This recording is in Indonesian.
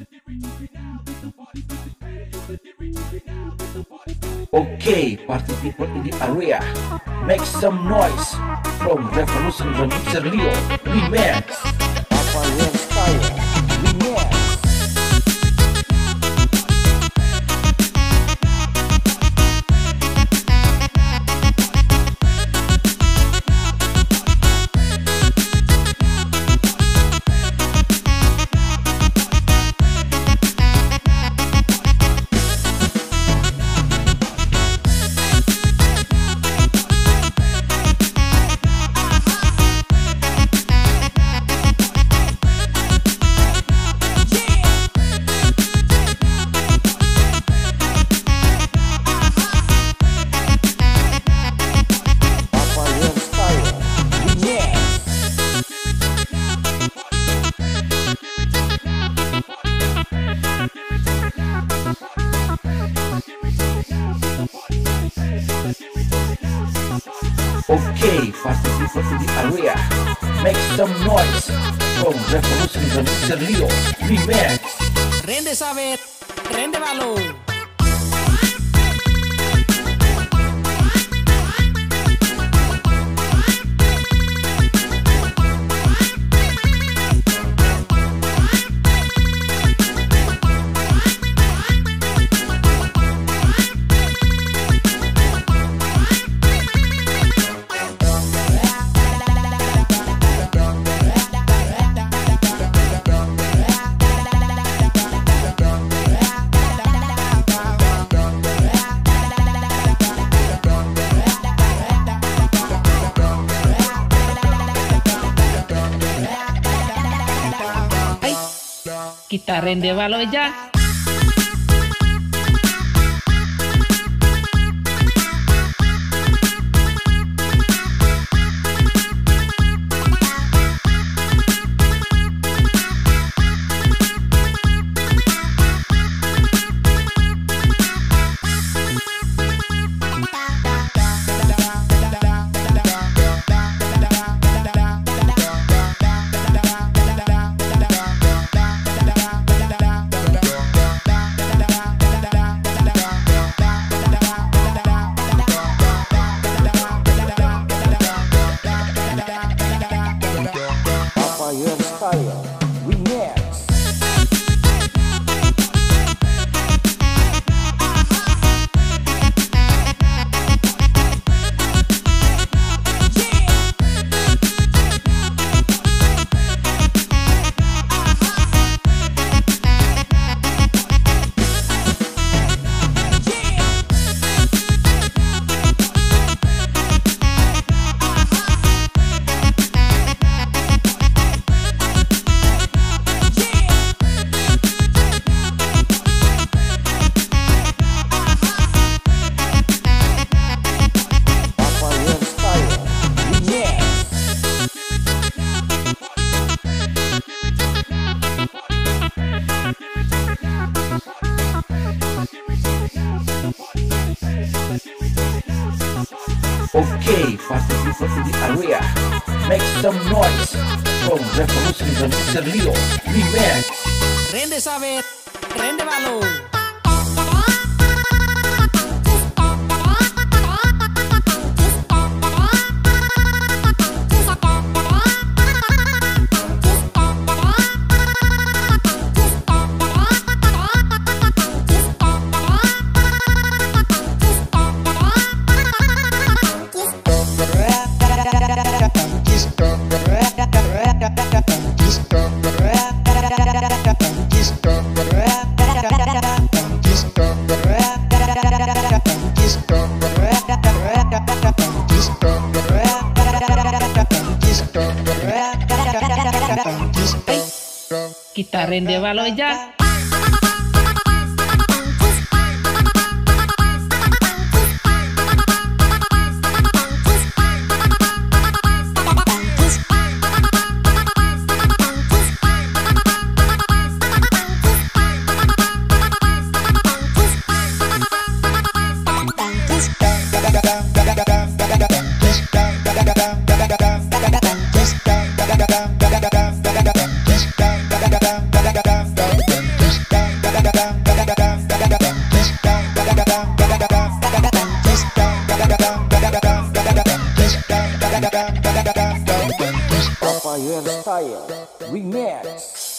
Okay, party people in the area, make some noise from Revolution Remixer Leo Remix. Papa Yang Style Remix. Okay, party people in the area, make some noise from Revolution Remixer Leo Remix. Rende sabet, rende balon. Kita rende balo aja. Okay, party people in the area, make some noise from Revolution Remixer Leo Remix. Rende sabet, rende balon. Kita rende balo aja. Fire Style Remix.